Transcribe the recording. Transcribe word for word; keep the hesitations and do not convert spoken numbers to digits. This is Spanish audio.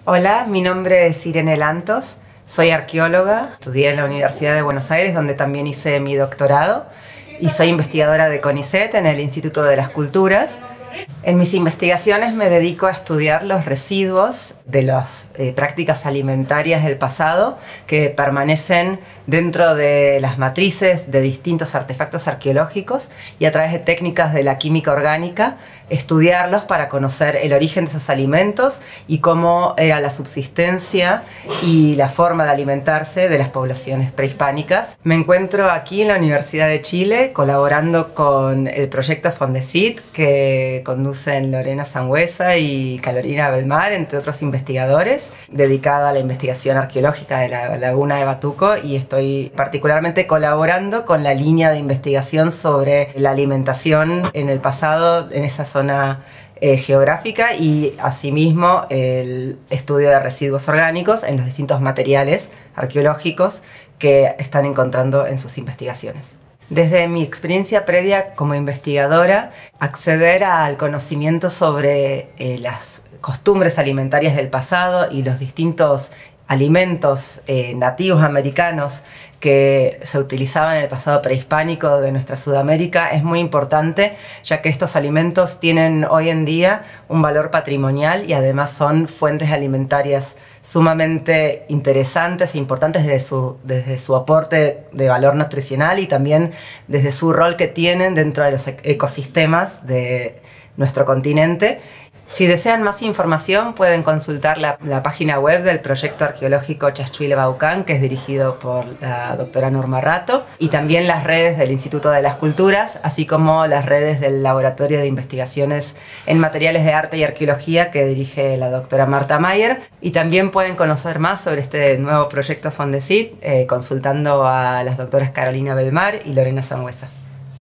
Hola, mi nombre es Irene Lantos, soy arqueóloga, estudié en la Universidad de Buenos Aires, donde también hice mi doctorado, y soy investigadora de CONICET en el Instituto de las Culturas. En mis investigaciones me dedico a estudiar los residuos de las eh, prácticas alimentarias del pasado que permanecen dentro de las matrices de distintos artefactos arqueológicos, y a través de técnicas de la química orgánica estudiarlos para conocer el origen de esos alimentos y cómo era la subsistencia y la forma de alimentarse de las poblaciones prehispánicas. Me encuentro aquí en la Universidad de Chile colaborando con el proyecto Fondesit, que conducen Lorena Sangüesa y Carolina Belmar, entre otros investigadores, dedicada a la investigación arqueológica de la laguna de Batuco, y estoy particularmente colaborando con la línea de investigación sobre la alimentación en el pasado en esa zona eh, geográfica, y asimismo el estudio de residuos orgánicos en los distintos materiales arqueológicos que están encontrando en sus investigaciones. Desde mi experiencia previa como investigadora, acceder al conocimiento sobre eh, las costumbres alimentarias del pasado y los distintos alimentos eh, nativos americanos que se utilizaban en el pasado prehispánico de nuestra Sudamérica es muy importante, ya que estos alimentos tienen hoy en día un valor patrimonial y además son fuentes alimentarias sumamente interesantes e importantes desde su, desde su aporte de valor nutricional y también desde su rol que tienen dentro de los ecosistemas de nuestro continente. Si desean más información, pueden consultar la, la página web del proyecto arqueológico Chaschuile Baucán, que es dirigido por la doctora Norma Rato, y también las redes del Instituto de las Culturas, así como las redes del Laboratorio de Investigaciones en Materiales de Arte y Arqueología, que dirige la doctora Marta Mayer. Y también pueden conocer más sobre este nuevo proyecto Fondesit eh, consultando a las doctoras Carolina Belmar y Lorena Sangüesa.